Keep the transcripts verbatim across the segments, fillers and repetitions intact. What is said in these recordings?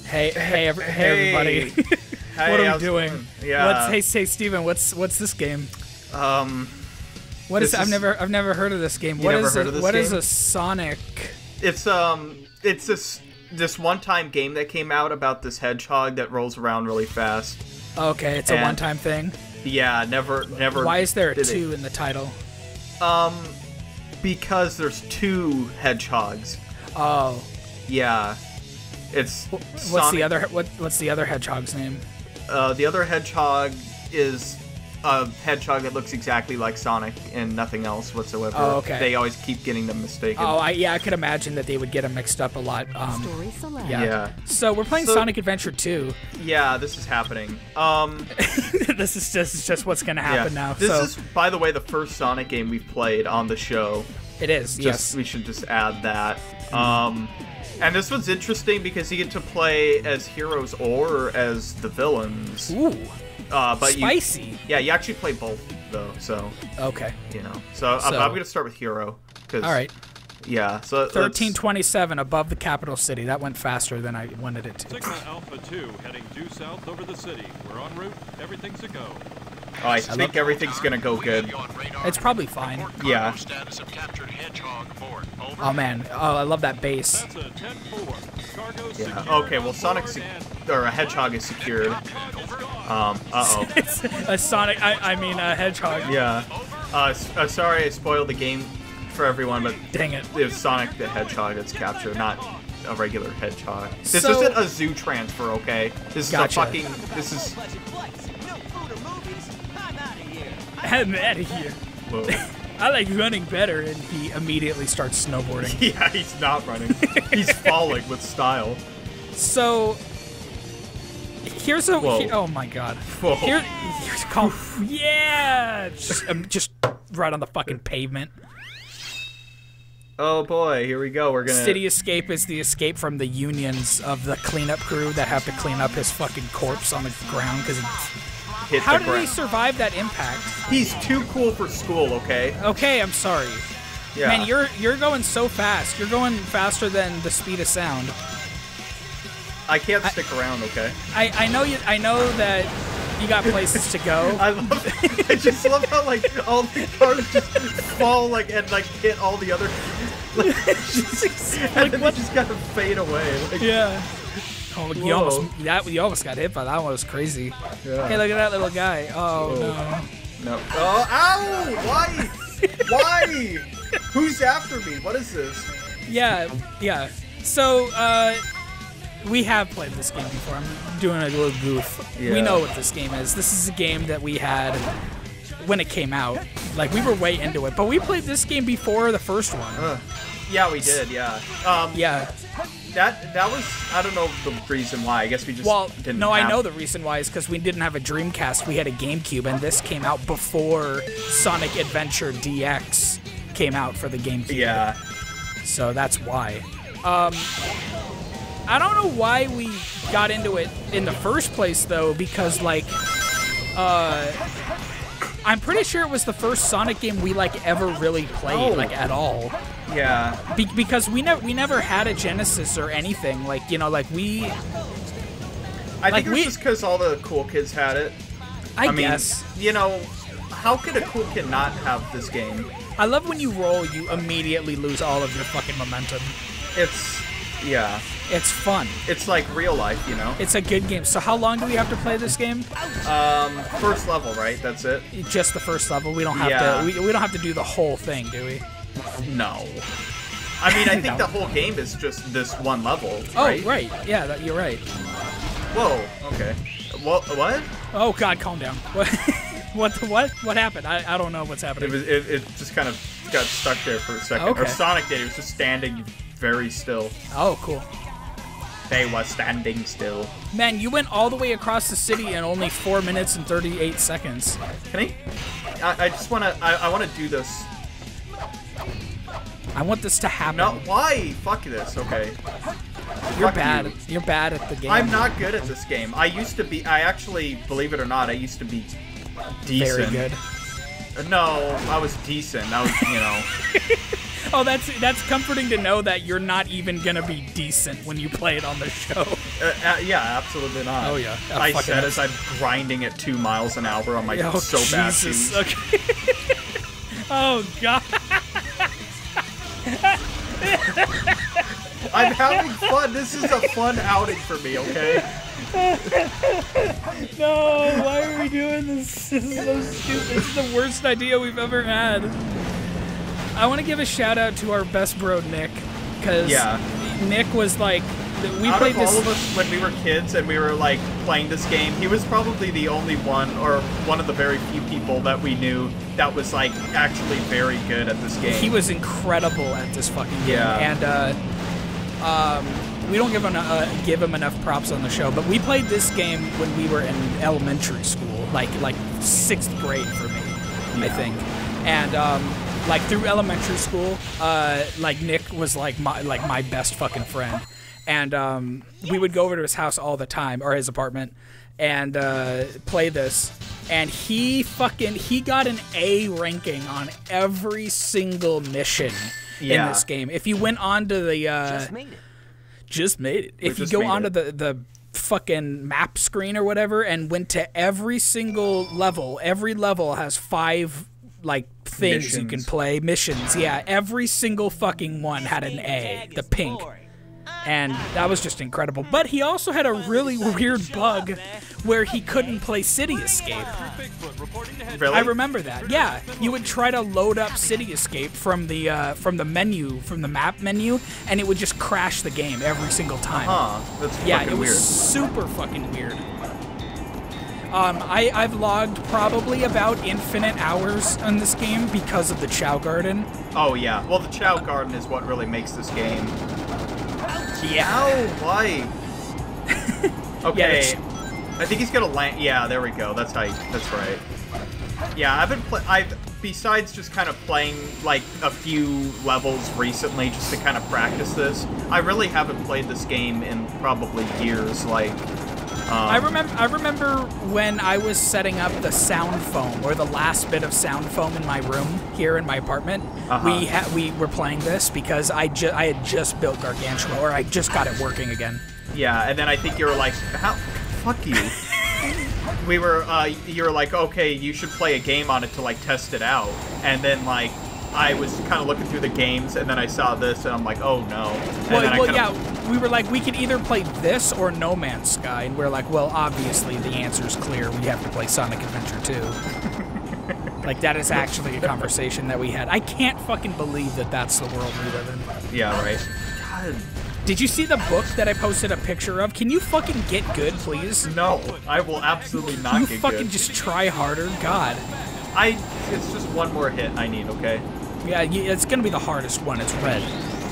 Hey, hey, every, hey, everybody. Hey, what are we how's doing? it going? Yeah. What's, hey, hey, Steven, what's what's this game? Um. What is, this I've is- never I've never heard of this game. You What never is heard a, of this what is game? a Sonic? It's um. It's this this one-time game that came out about this hedgehog that rolls around really fast. Okay, it's a And- one-time thing. Yeah. Never. Never. Why is there a did it. two in the title? Um. Because there's two hedgehogs. Oh, Yeah. It's. what's Sonic, the other what what's the other hedgehog's name? Uh, the other hedgehog is a hedgehog that looks exactly like Sonic and nothing else whatsoever. Oh, okay. They always keep getting them mistaken. Oh, I yeah, I could imagine that they would get them mixed up a lot. Um, Story select. yeah. Yeah. So we're playing So- Sonic Adventure two. Yeah, this is happening. Um, this is just this is just what's gonna yeah. happen now. This so is, by the way, the first Sonic game we've played on the show. it is. Just Yes. we should just add that. Um, and this one's interesting because you get to play as heroes or as the villains. Ooh, Uh, but you, spicy. yeah, you actually play both though. So Okay. you know. So, I'm, So- I'm gonna start with hero. 'Cause, All right. Yeah. So let's- Thirteen twenty-seven above the capital city. That went faster than I wanted it to. Sigma Alpha two heading due south over the city. We're en route. Everything's a go. Oh, I think everything's gonna go good. It's probably fine. Yeah. Status of captured hedgehog aboard. Over. Oh man. Oh, I love that bass. That's a ten four. Cargo Yeah. secure Okay. Well, on Sonic board sec- and- or a hedgehog is secured. Um. Uh oh. It's a Sonic. I, I mean a hedgehog. Yeah. Uh, s- uh. Sorry, I spoiled the game for everyone, but Dang it. it was Sonic the Hedgehog that's captured, not a regular hedgehog. This So- isn't a zoo transfer, okay? This is Gotcha. a fucking. This is. I'm out of here. Whoa. I like running better, and he immediately starts snowboarding. Yeah, he's not running. He's falling with style. So here's a. Whoa. he- oh my god. Whoa. Here, here's call. Yeah. Just, um, just right on the fucking pavement. Oh boy, here we go. We're gonna. City escape is the escape from the unions of the cleanup crew that have to clean up his fucking corpse on the ground because. hit How the did he ground. survive that impact? He's too cool for school, okay? Okay, I'm sorry. Yeah. Man, you're you're going so fast. You're going faster than the speed of sound. I can't stick around, okay? I, I know you. I know that you got places to go. I love. I just love how like all the cars just fall like and like hit all the other. Like, just, and then they just gotta fade away. Like, Yeah. Oh, you Whoa. almost that you almost got hit by that one. It was crazy. Yeah. Hey, look at that little guy. Oh Whoa. No. Oh, ow! Why? Why? Who's after me? What is this? no. Yeah, yeah. So uh, we have played this game before. I'm doing a little goof. We Yeah. know what this game is. This is a game that we had when it came out. Like we were way into it, but we played this game before the first one. Ugh. Yeah, we did. Yeah. Um. Yeah. That that was I don't know the reason why. I guess we just Well, didn't. no, have... I know the reason why is because we didn't have a Dreamcast. We had a GameCube, and this came out before Sonic Adventure D X came out for the GameCube. Yeah. So that's why. Um, I don't know why we got into it in the first place, though, because, like, uh, I'm pretty sure it was the first Sonic game we, like, ever really played, Oh. like, at all. Yeah. Be- because we never we never had a Genesis or anything. Like, you know, like, we... I Like, think it was we- just because all the cool kids had it. I, I mean, guess. you know, how could a cool kid not have this game? I love when you roll, you immediately lose all of your fucking momentum. It's, yeah, It's fun. it's like real life, you know. It's a good game. So how long do we have to play this game? Um, first level, right? That's it. Just the first level. We don't have Yeah. to. We, we don't have to do the whole thing, do we? No. I mean, I think No. the whole game is just this one level, Oh, right? right. Yeah, that, you're right. Whoa. Okay. What? What? Oh God, calm down. What? what? What? What happened? I, I don't know what's happening. It was. It, it just kind of got stuck there for a second. Or Okay. Sonic did. He was just standing very still. Oh, cool. They was standing still. Man, you went all the way across the city in only four minutes and thirty-eight seconds. Can he? I, I just wanna. I, I wanna do this. I want this to happen. No. Why? Fuck this. Okay. You're fuck bad. you. You're bad at the game. I'm not good at this game. I used to be. I actually, believe it or not, I used to be decent. very good. No, I was decent. I was, you know. Oh, that's that's comforting to know that you're not even gonna be decent when you play it on the show. Uh, uh, yeah, absolutely not. Oh yeah. Oh, I fucking said as I'm grinding at two miles an hour on my oh, so bad Jesus. shoes. Okay. Oh god. I'm having fun. This is a fun outing for me, okay? No, why are we doing this? This is so stupid. This is the worst idea we've ever had. I want to give a shout out to our best bro Nick, because Yeah. Nick was like, we Out played of this. all of us when we were kids and we were like playing this game, he was probably the only one, or one of the very few people that we knew that was like actually very good at this game. He was incredible at this fucking game, Yeah. and uh, um, we don't give him uh, give him enough props on the show. But we played this game when we were in elementary school, like like sixth grade for me, I Yeah. think, and um, like through elementary school, uh, like Nick was like my like my best fucking friend, and um, we would go over to his house all the time, or his apartment, and uh, play this. And he fucking he got an A ranking on every single mission in Yeah. this game. If you went on to the uh, Just made it. just made it. If you just go made onto it. the the fucking map screen or whatever and went to every single level, every level has five like things you can Missions. play, missions. Yeah, every single fucking one had an A, the pink. And that was just incredible. But he also had a really weird bug where he couldn't play City Escape. Bigfoot reporting to head. Really? I remember that. Yeah, you would try to load up City Escape from the uh, from the menu, from the map menu, and it would just crash the game every single time. Huh. That's Yeah, fucking it was weird. super fucking weird. Um, I, I've logged probably about infinite hours on this game because of the Chow Garden. Oh, yeah. Well, the Chow Garden is what really makes this game. Yeah. Ow, why? Okay. Yeah, I think he's gonna land. Yeah, there we go. That's how. You, that's right. Yeah, I've been. Pl- I've besides just kind of playing like a few levels recently, just to kind of practice this. I really haven't played this game in probably years. Like. Um, I remember. I remember when I was setting up the sound foam, or the last bit of sound foam in my room here in my apartment. Uh-huh. We ha- we were playing this because I ju- I had just built Gargantua, or I just got it working again. Yeah, and then I think you were like, "How? Fuck you." We were. Uh, you were like, "Okay, you should play a game on it to like test it out," and then like. I was kind of looking through the games, and then I saw this, and I'm like, oh no. And Well, then I well kinda- yeah, we were like, we could either play this or No Man's Sky, and we're like, well, obviously the answer's clear. We have to play Sonic Adventure two. Like, that is actually a conversation that we had. I can't fucking believe that that's the world we live in. Yeah, right. God. Did you see the book that I posted a picture of? Can you fucking get good, please? No, I will absolutely not You get fucking good. just try harder. God. I. It's just one more hit I need. Okay. Yeah, y- it's gonna be the hardest one. It's red.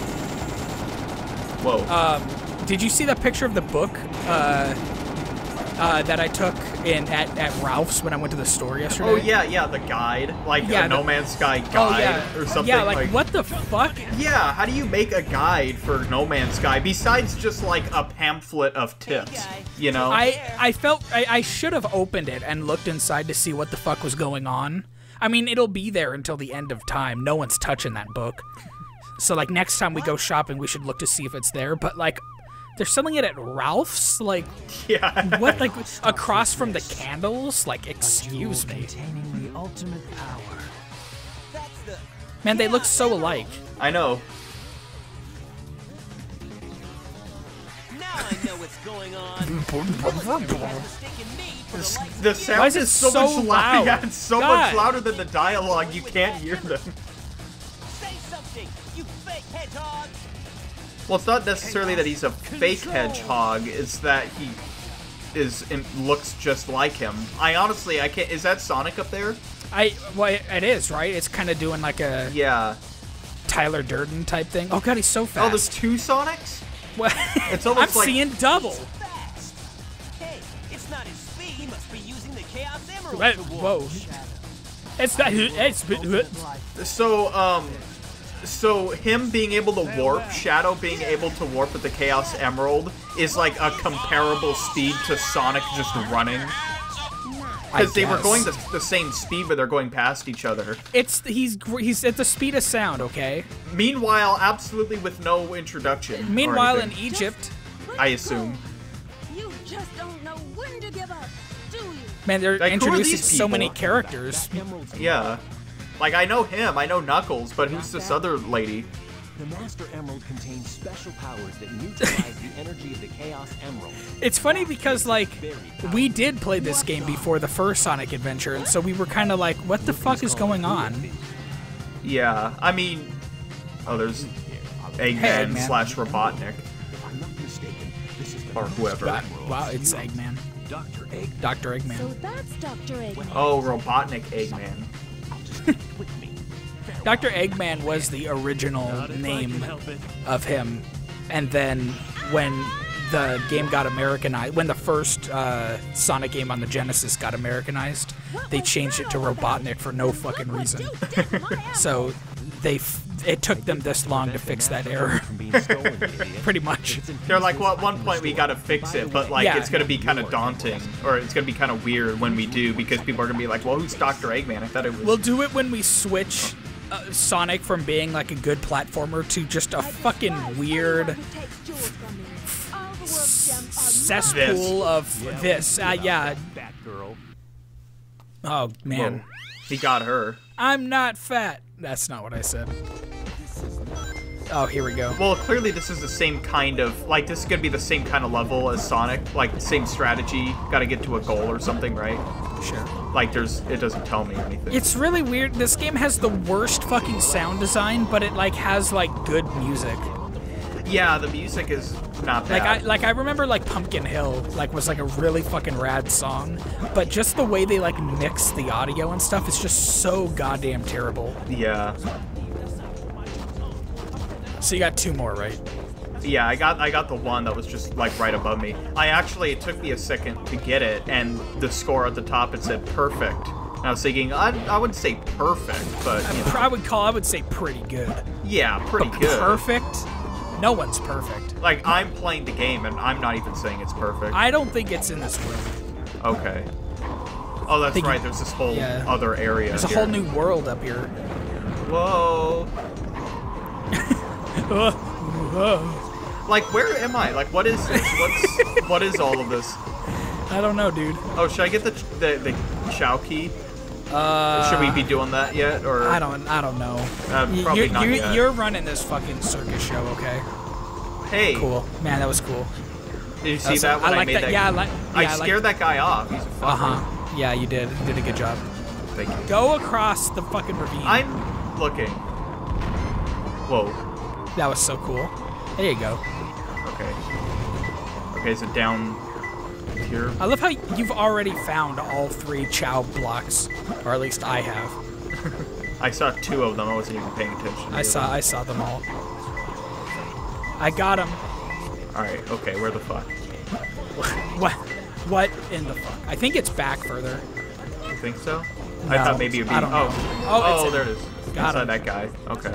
Whoa. Um, did you see that picture of the book uh, uh, that I took in at, at Ralph's when I went to the store yesterday? oh yeah, yeah. The guide, like Yeah, a No the- Man's Sky guide Oh yeah, or something. yeah. Like, what the fuck? Yeah. How do you make a guide for No Man's Sky besides just like a pamphlet of tips? You know. I I felt I, I should have opened it and looked inside to see what the fuck was going on. I mean, it'll be there until the end of time. No one's touching that book. So like next time we go shopping, we should look to see if it's there. But like, they're selling it at Ralph's. Like, yeah. what? Like across from the candles? Like, excuse me. Containing the ultimate power. Man, they look so alike. I know. Now I know what's going on. This, the sound Why is it so, so much loud? Yeah, it's so God. much louder than the dialogue. You can't hear them. Say something, you fake hedgehog. Well, it's not necessarily that he's a fake hedgehog. It's that he is in, looks just like him. I honestly, I can't. Is that Sonic up there? I well, it is right. It's kind of doing like a Yeah. Tyler Durden type thing. Oh god, he's so fast. Oh, there's two Sonics? Well, It's almost I'm like- seeing double. Fast. Hey, it's not his speed. He must be using the Chaos Emerald. Wait, to whoa. warp Shadow. It's not. It's. So, um, so him being able to warp, Shadow being able to warp with the Chaos Emerald is like a comparable speed to Sonic just running. I Because they were guess. going the, the same speed, but they're going past each other. It's he's gr- he's at the speed of sound, okay? Meanwhile, absolutely with no introduction. or Meanwhile, in anything, Egypt, I assume. You just don't know when to give up, do you? man, they're Like, who are introducing these so many people? characters. Yeah. Like, I know him, I know Knuckles, but who's this other lady? The Master Emerald contains special powers that neutralize the energy of the Chaos Emerald. It's funny because, like, we did play this game before the first Sonic Adventure, and so we were kind of like, what the fuck is going on? Yeah, I mean... Oh, there's Eggman Hey, Eggman. slash Robotnik. If I'm not mistaken, this is the Or whoever. Wow, wow, it's Eggman. Doctor Egg. Doctor So Eggman. that's Doctor Eggman. Oh, Robotnik Eggman. Just stick with me. Doctor Eggman was the original name of him, and then when the game got Americanized, when the first uh, Sonic game on the Genesis got Americanized, they changed it to Robotnik for no fucking reason. So they f- it took them this long to fix that error, From being stolen, idiot. pretty much. They're like, well, at one point we gotta fix it, but like, Yeah. it's gonna be kind of daunting, or it's gonna be kind of weird when we do, because people are gonna be like, well, who's Doctor Eggman? I thought it was... We'll do it when we switch uh, Sonic from being like a good platformer to just a fucking weird cesspool of this. Uh, yeah. Batgirl. Oh man, Whoa. He got her. I'm not fat. That's not what I said. Oh, here we go. Well, clearly this is the same kind of, like, this is gonna be the same kind of level as Sonic, like, the same strategy, gotta get to a goal or something, right? Sure. Like, there's, it doesn't tell me anything. It's really weird. This game has the worst fucking sound design, but it like has like good music. Yeah, the music is not Like I bad. like I remember like Pumpkin Hill like was like a really fucking rad song, but just the way they like mix the audio and stuff is just so goddamn terrible. Yeah. So you got two more, right? Yeah, I got I got the one that was just like right above me. I actually, it took me a second to get it, and the score at the top, it said perfect. And I was thinking, I, I wouldn't say perfect, but you know, I would call I would say pretty good. yeah, pretty But good. Perfect? No one's perfect. Like, I'm playing the game, and I'm not even saying it's perfect. I don't think it's in this room. Okay. Oh, that's Think- right, there's this whole yeah. other area There's a here. whole new world up here. Whoa. Like, where am I? Like, what is this? What's, what is all of this? I don't know, dude. Oh, should I get the the, the Chow key? Uh, Should we be doing that yet, or? I don't. I don't know. Uh, You- probably you're, not you're, yet. you're running this fucking circus show, okay? Hey, Cool, man. That was cool. did you see was- that when I I, like made that- that? yeah, I like- I yeah, I like- scared that guy off. He's a fucker. Uh huh. Yeah, you did. You did a good job. Thank you. Go across the fucking ravine. I'm looking. Whoa. That was so cool. There you go. Okay. Okay, is it down here? I love how you've already found all three Chow blocks, or at least I have. I saw two of them. I wasn't even paying attention. I saw. I saw them all. I got them. All right. Okay. Where the fuck? What? What in the fuck? I think it's back further. You think so? I No, thought maybe it'd be. I don't know. Oh. Oh, it's Oh, in- there it is. Got Inside him. that guy. Okay.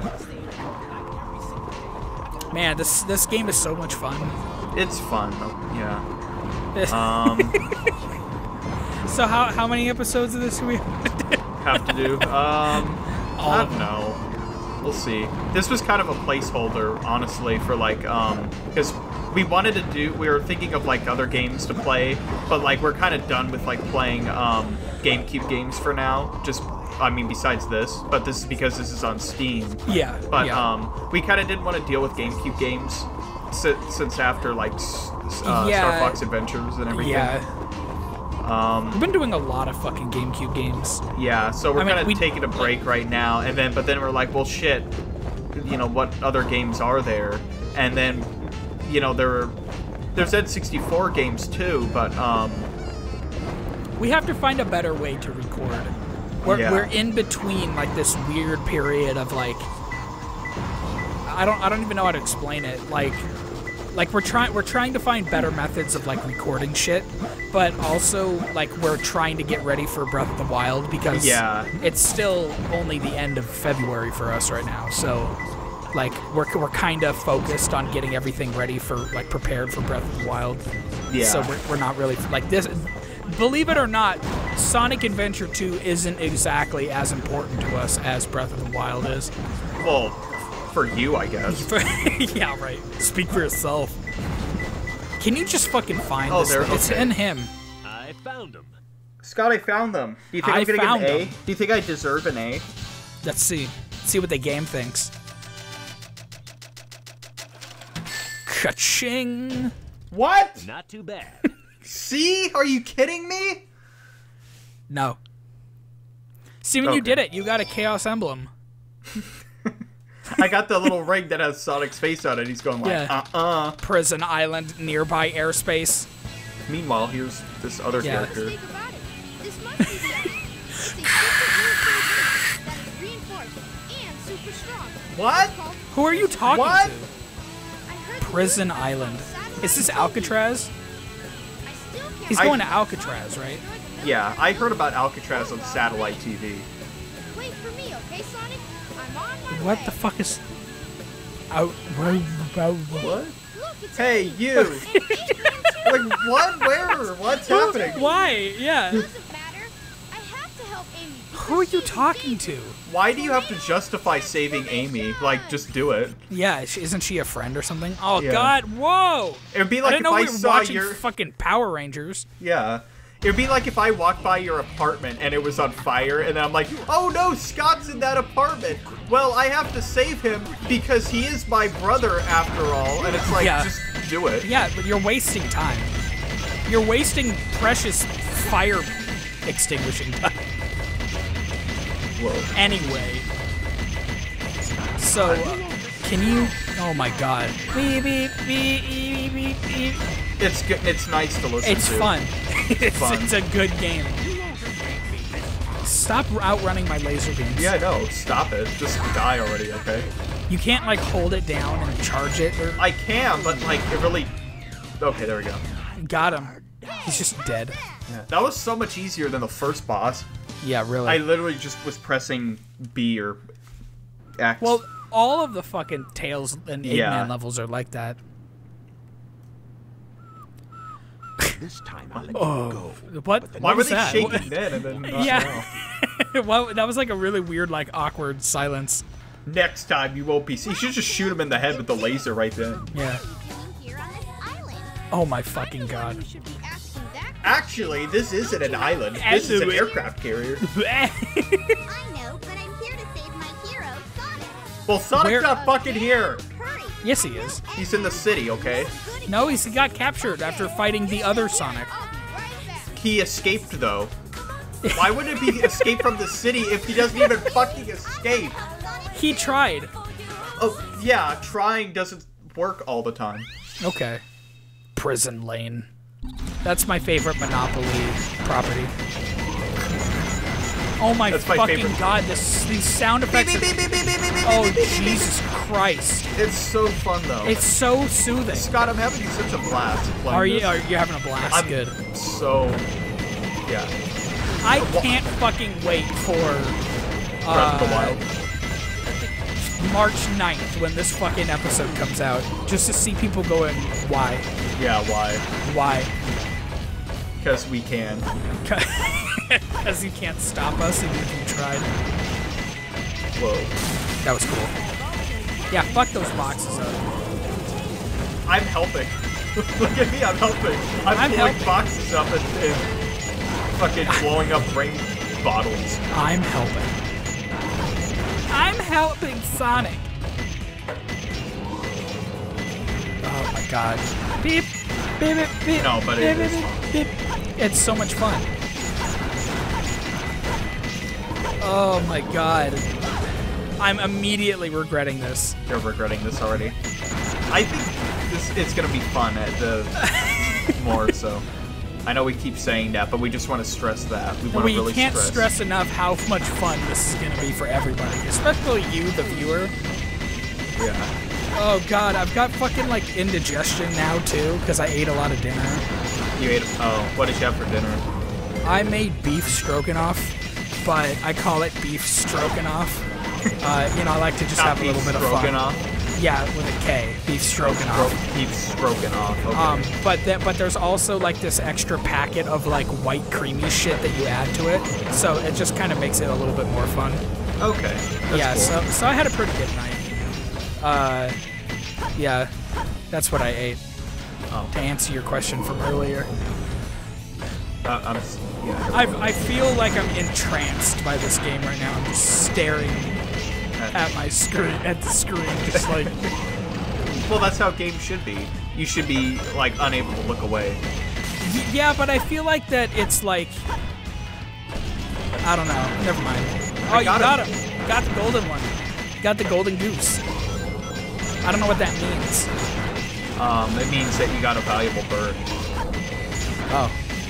Man, this this game is so much fun. It's fun. Oh, yeah. Um, So how how many episodes of this do we have to do. Um, All I of don't know. We'll see. This was kind of a placeholder, honestly, for like, um, because we wanted to do. We were thinking of like other games to play, but like we're kind of done with like playing um GameCube games for now. Just, I mean, besides this, but this is because this is on Steam. Yeah. But yeah. um, we kind of didn't want to deal with GameCube games si- since after like s- uh, Yeah. Star Fox Adventures and everything. Yeah. Um, We've been doing a lot of fucking GameCube games. yeah. So we're I mean, kind of we- taking a break right now, and then but then we're like, well, shit. You know, what other games are there? And then, you know, there are there's N sixty-four games too, but um, We have to find a better way to record. We're, Yeah. we're in between like this weird period of like I don't I don't even know how to explain it. Like like we're trying we're trying to find better methods of like recording shit, but also like we're trying to get ready for Breath of the Wild because Yeah. it's still only the end of February for us right now. So like we're we're kind of focused on getting everything ready for like prepared for Breath of the Wild. yeah. So we're, we're not really like this. believe it or not, Sonic Adventure two isn't exactly as important to us as Breath of the Wild is. Well, for you, I guess. Yeah, right. Speak for yourself. Can you just fucking find Oh, this? there- It's okay. in him. I found him. Scott, I found them. Do you think I I'm gonna get found an A? them. Do you think I deserve an A? Let's see. See what the game thinks. Ka-ching! What? Not too bad. See? Are you kidding me? No. Steven, you Okay. did it. You got a Chaos Emblem. I got the little ring that has Sonic's face on it. He's going like, Yeah. uh-uh. Prison Island, nearby airspace. Meanwhile, here's this other Yeah. character. Think about it. This must be Sonic. It's a secret new that is reinforced and super strong. What? It's called- Who are you talking What? to? I heard the Prison news Island. satellite Is this T V. Alcatraz? I still can't He's I- going to Alcatraz, right? Yeah, I heard about Alcatraz on satellite T V. Wait for me, okay, Sonic? I'm on my What way. the fuck is... Out... What? What? Look, it's Hey, me. you! Like, what? Where? What's happening? Why? Yeah. Doesn't matter. I have to help Amy. Who are you talking to? Why do you have to justify saving Amy? Like, just do it. Yeah, sh- isn't she a friend or something? Oh, Yeah. God, whoa! It would be I like didn't if know I we were saw watching your... fucking Power Rangers. Yeah. It would be like if I walked by your apartment and it was on fire, and then I'm like, oh no, Scott's in that apartment. Well, I have to save him because he is my brother after all. And it's like, Yeah. just do it. Yeah, but you're wasting time. You're wasting precious fire extinguishing time. Whoa. Anyway. So, uh, can you... Oh my god. Beep, beep, beep, beep, beep, beep. It's good. It's nice to listen It's to. fun. it's, Fun. it's a good game. Stop outrunning my laser beams. Yeah, no, stop it. Just die already, okay? You can't, like, hold it down and charge it. Or... I can, but like, it really... Okay, there we go. Got him. He's just dead. Yeah. That was so much easier than the first boss. Yeah, really. I literally just was pressing B or X. Well, all of the fucking Tails and Eggman Yeah. levels are like that. This time I'll let Oh, you go. what? why what were was they that? shaking then and then not now? Yeah. Well, that was like a really weird, like, awkward silence. Next time you won't be... You should just shoot him in the head with the laser right then. Yeah. Here on this island. Oh my fucking god. You should be asking that. Actually, this isn't an island. This is an aircraft carrier. I know, but I'm here to save my hero, Sonic. Well, Sonic's Where- not fucking here. Hurry. Yes, he is. He's in the city, okay? No, he's, he got captured after fighting the other Sonic. I'll be right back. He escaped, though. Why would it be escape from the city if he doesn't even fucking escape? He tried. Oh, yeah, trying doesn't work all the time. Okay. Prison Lane. That's my favorite Monopoly property. Oh my, That's my fucking favorite. god, this, these sound effects are... Oh, Jesus Christ. It's so fun, though. It's so soothing. Scott, I'm having such a blast playing Are you, this. are you having a blast? I'm Good. so... Yeah. I can't fucking wait for Breath uh, of the Wild. March ninth when this fucking episode comes out, just to see people going, why? Yeah, why? Why? Because we can. Because you can't stop us even if you tried. Whoa. That was cool. Yeah, fuck those boxes up. I'm helping. Look at me, I'm helping. I'm, I'm pulling helping. boxes up and, and fucking blowing up rain bottles. I'm helping. I'm helping Sonic. Oh my god. Beep, beep, beep, beep. No, but it beep, is beep, beep. It's so much fun. Oh my god. I'm immediately regretting this. You're regretting this already. I think this it's gonna be fun at the more so. I know we keep saying that, but we just want to stress that. We want We to really can't stress. stress enough how much fun this is going to be for everybody, especially you, the viewer. Yeah. Oh god, I've got fucking like indigestion now too, because I ate a lot of dinner. You ate. Oh, what did you have for dinner? I made beef stroganoff, but I call it beef stroganoff. Uh, you know, I like to just Not have a beef little bit of fun. stroganoff. Yeah, with a K. Beef stroganoff. Stro- beef stroganoff. Okay. Um, but th but there's also like this extra packet of like white creamy shit that you add to it, so it just kind of makes it a little bit more fun. Okay. That's yeah. cool. So so I had a pretty good night. Uh, yeah, that's what I ate. Oh. To answer your question from earlier. Uh, I'm. s- Yeah. I I feel like I'm entranced by this game right now. I'm just staring at my screen, at the screen, just like. Well, that's how games should be. You should be like unable to look away. Y- Yeah, but I feel like that it's like. I don't know. Never mind. Oh, you got got him. him. You got the golden one. You got the golden goose. I don't know what that means. Um, it means that you got a valuable bird. Oh.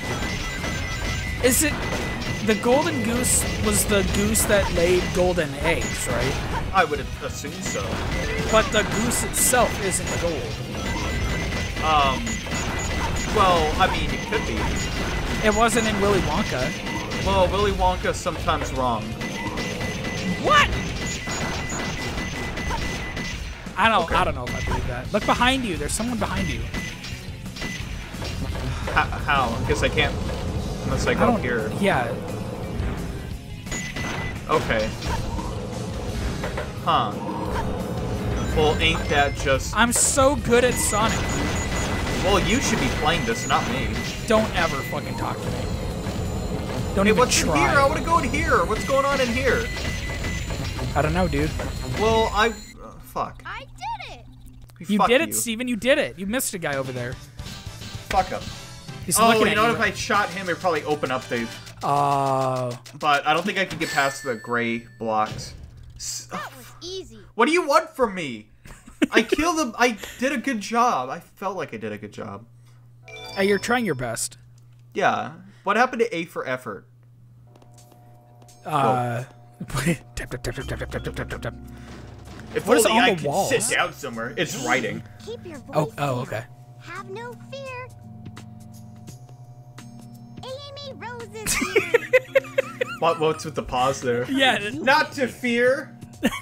Is it the golden goose was the goose that laid golden eggs, right? I would assume so. But the goose itself isn't gold. Um. Well, I mean, it could be. It wasn't in Willy Wonka. Well, Willy Wonka's sometimes wrong. What? I don't. Okay. I don't know if I believe that. Look behind you. There's someone behind you. H- how? I guess I can't unless I I go don't. here. Yeah. Okay. Huh. Well, ain't that just... I'm so good at Sonic. Well, you should be playing this, not me. Don't ever fucking talk to me. Don't Hey, even what's try. in here? I want to go in here. What's going on in here? I don't know, dude. Well, I... Uh, fuck. I did it! You Fuck did it, you. Steven. You did it. You missed a guy over there. Fuck him. He's Oh, looking you at know you. what? If I shot him, it'd probably open up the... Oh. But I don't think I could get past the gray blocks. S- That was easy. What do you want from me? I killed him. I did a good job. I felt like I did a good job. Hey, you're trying your best. Yeah. What happened to A for effort? Uh. tap, tap, tap, tap, tap, tap, tap, tap, tap. If What is only on I the could walls? sit down somewhere. It's writing. Keep your voice Oh, oh, down. okay. Have no fear. Amy Rose is here. What? What's with the pause there? Yeah. Not to fear.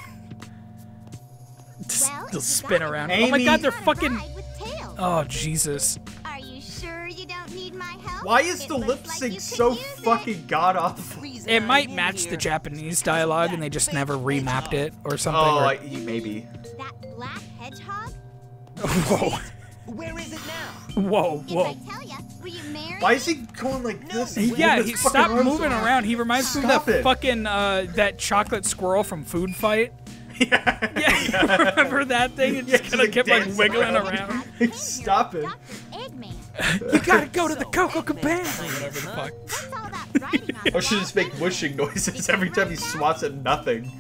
Just, Well, they'll you spin got it. around. Oh my Amy- god, they're Gotta fucking. ride with tails. Oh, Jesus. Are you sure you don't need my help? Why is It the looks lip like sync you could so use it. fucking god awful? It might match the Japanese dialogue and they just never remapped it or something. Oh, or- I, maybe. That black hedgehog? Whoa. Where is it now? Whoa, If whoa. I tell ya, will you marry Why me? is he going like this? Yeah, Moving he his fucking stopped arms moving around. He reminds me of Stop that it. fucking uh, that chocolate squirrel from Food Fight. Yeah. Yeah, remember that thing? It Yeah, just he's kind of like kept like dancing wiggling around. around. Stop it. Doctor Eggman. You gotta go to the Coco Cabana. Whatever the fuck. What's all that writing on the Or should wall? just make whooshing noises every time he swats at nothing.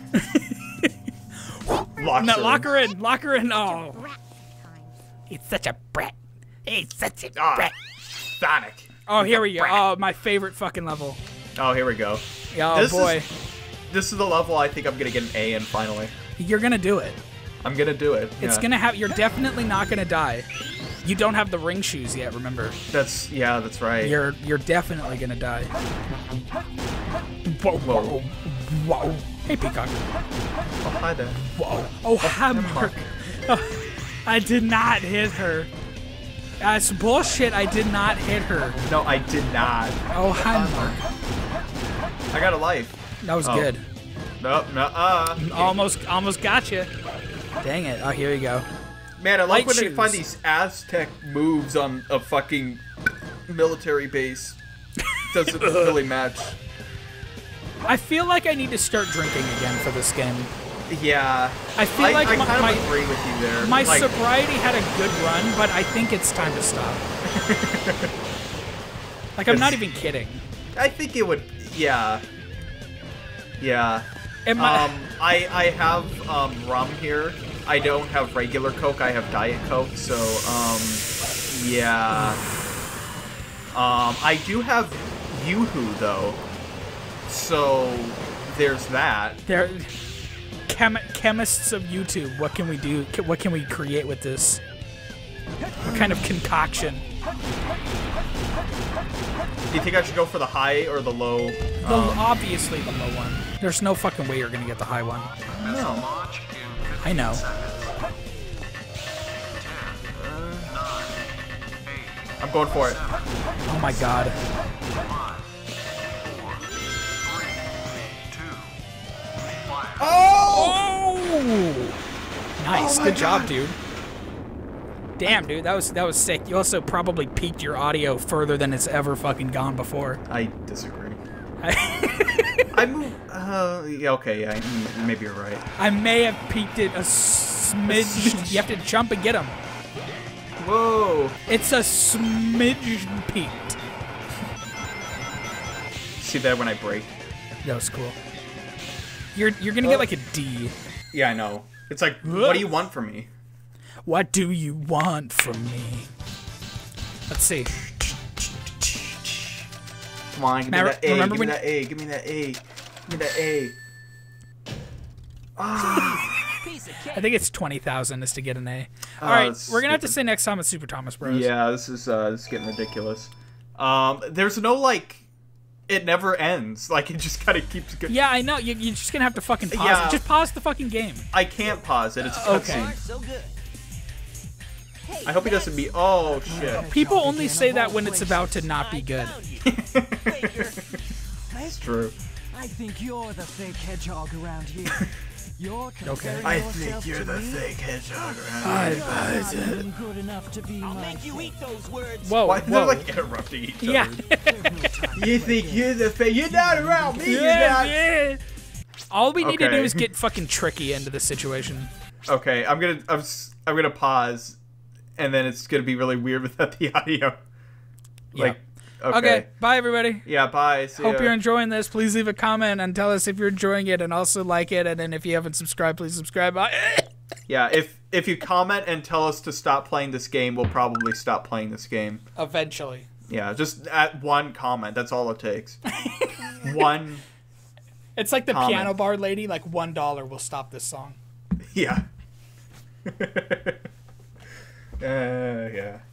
Locks No, her lock in. her in. Lock her in. Oh, Brat time. he's such a brat. He's such a Ah, brat. Sonic. Oh, here we go. brat. Oh, my favorite fucking level. Oh, here we go. Oh, This boy. Is, this is the level I think I'm gonna get an A in finally. You're gonna do it. I'm gonna do it. It's yeah. gonna have. You're definitely not gonna die. You don't have the ring shoes yet. Remember. That's yeah, that's right. You're you're definitely gonna die. Whoa, whoa, whoa. Hey, Peacock. Oh, hi there. Whoa. Oh, hi, Mark. Oh, I did not hit her. That's bullshit. I did not hit her. No, I did not. Oh, hi, Mark. I got a life. That was Oh. good. Nope, no, uh. Almost, almost got you. Dang it. Oh, here we go. Man, I like Light when they shoes. find these Aztec moves on a fucking military base. Doesn't really match. I feel like I need to start drinking again for this game. Yeah. I feel I, like I my, kind of my, agree with you there. my like, sobriety had a good run, but I think it's time to stop. Like, I'm not even kidding. I think it would. Yeah. Yeah. Am I- Um, I I have um rum here. I don't have regular Coke. I have Diet Coke. So um, yeah. Um, I do have Yoo-Hoo though. So there's that. They're chem- chemists of YouTube. What can we do? Ca- What can we create with this? What kind of concoction? Do you think I should go for the high or the low? The, Um, obviously the low one. There's no fucking way you're gonna get the high one. no. I know. I'm going for it. Oh my god. Oh! Oh! Nice. Oh my Good job, God. dude. Damn, dude, that was that was sick. You also probably peaked your audio further than it's ever fucking gone before. I disagree. I move. Uh, yeah, okay, yeah, mm, maybe you're right. I may have peaked it a smidge. You have to jump and get him. Whoa! It's a smidge peaked. See that when I break? That was cool. You're you're gonna get like a D. Yeah, I know. It's like, what do you want from me? What do you want from me? Let's see. Come on, give me Mar- that A. remember Give me when- that A. Give me that A. Give me that A. Ah. Piece of cake. I think it's twenty thousand is to get an A. Oh, All right, that's we're gonna have to stupid. say next time it's Super Thomas Bros. Yeah, this is uh, this is getting ridiculous. Um, there's no like, it never ends. Like it just kind of keeps going. Yeah, I know. You, you're just gonna have to fucking pause Yeah. it. Just pause the fucking game. I can't pause it. It's a Okay. cutscene. So good. I hope he doesn't be. Oh shit. People only say that when it's about to not be good. That's true. I think you're the fake hedgehog around here. You're comparing I yourself think you're to the me? fake hedgehog around. You're not even good enough to be I'll my make you eat those words. Whoa, Why whoa. they're like interrupting each other? yeah. You think you're the fake? You're not around me. You're yeah, not. yeah. All we need to do Okay. is get fucking tricky into this situation. Okay, I'm gonna I'm, s- I'm gonna pause, and then it's gonna be really weird without the audio. Like, okay. Okay, bye everybody. Yeah, bye. See Hope ya. you're enjoying this. Please leave a comment and tell us if you're enjoying it, and also like it. And then if you haven't subscribed, please subscribe. Yeah, if if you comment and tell us to stop playing this game, we'll probably stop playing this game. Eventually. Yeah, just at one comment. That's all it takes. One. It's like the Comment. piano bar lady. Like one dollar will stop this song. Yeah. uh, yeah.